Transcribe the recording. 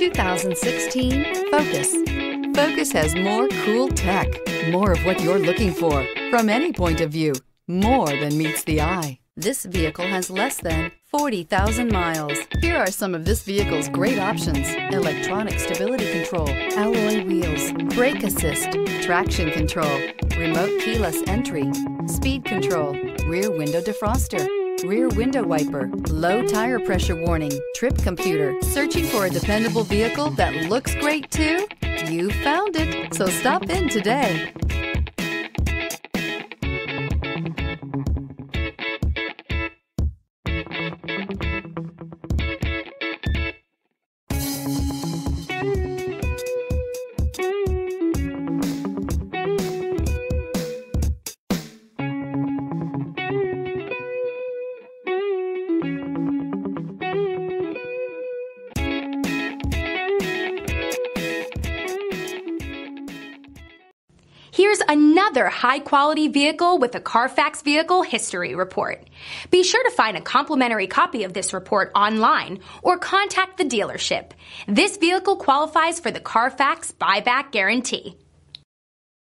2016 Focus. Focus has more cool tech, more of what you're looking for. From any point of view, more than meets the eye. This vehicle has less than 40,000 miles. Here are some of this vehicle's great options: electronic stability control, alloy wheels, brake assist, traction control, remote keyless entry, speed control, rear window defroster, rear window wiper, low tire pressure warning, trip computer. Searching for a dependable vehicle that looks great too? You found it, so stop in today. Here's another high-quality vehicle with a Carfax Vehicle History Report. Be sure to find a complimentary copy of this report online or contact the dealership. This vehicle qualifies for the Carfax Buyback Guarantee.